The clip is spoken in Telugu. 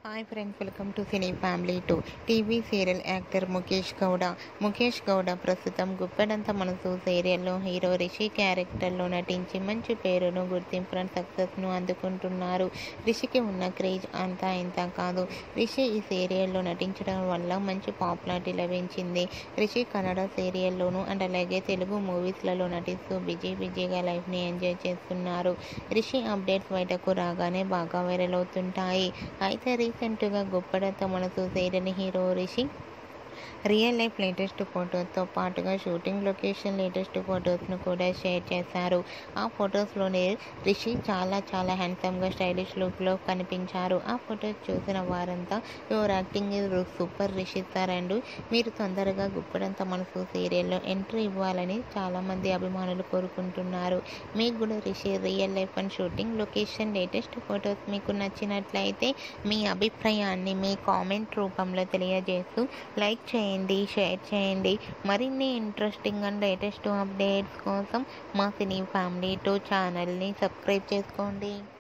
Hi friends, welcome to cine family 2. TV serial actor Mukesh Gowda ప్రస్తుతం గుప్పెడంత మనసు సీరియల్లో హీరో రిషి క్యారెక్టర్లో నటించి మంచి పేరును, గుర్తింపును, సక్సెస్ను అందుకుంటున్నారు. రిషికి ఉన్న క్రేజ్ అంతా ఇంత కాదు. రిషి ఈ సీరియల్లో నటించడం వల్ల మంచి పాపులారిటీ లభించింది. రిషి కన్నడ సీరియల్లోనూ అండ్ అలాగే తెలుగు మూవీస్లలో నటిస్తూ బిజీగా లైఫ్ని ఎంజాయ్ చేస్తున్నారు. రిషి అప్డేట్స్ బయటకు రాగానే బాగా వైరల్ అవుతుంటాయి. అయితే రీసెంట్గా Guppedantha Manasu serial hero Rishi real life latest ఫొటోస్తో పాటుగా షూటింగ్ లొకేషన్ లేటెస్ట్ ఫొటోస్ను కూడా షేర్ చేశారు. ఆ ఫొటోస్లోనే రిషి చాలా హ్యాండ్సమ్గా స్టైలిష్ లుక్లో కనిపించారు. ఆ ఫొటోస్ చూసిన వారంతా your acting is super Rishi sir and మీరు తొందరగా గుప్పెడంత మనసు సీరియల్లో ఎంట్రీ ఇవ్వాలని చాలామంది అభిమానులు కోరుకుంటున్నారు. మీకు కూడా Rishi real life and shooting location latest photos మీకు నచ్చినట్లయితే మీ అభిప్రాయాన్ని మీ కామెంట్ రూపంలో తెలియజేస్తూ లైక్ చేయండి, షేర్ చేయండి. మరిన్ని ఇంట్రెస్టింగ్ అండ్ లేటెస్ట్ అప్డేట్స్ కోసం మా సినీ ఫ్యామిలీ 2 ఛానల్ని సబ్స్క్రైబ్ చేసుకోండి.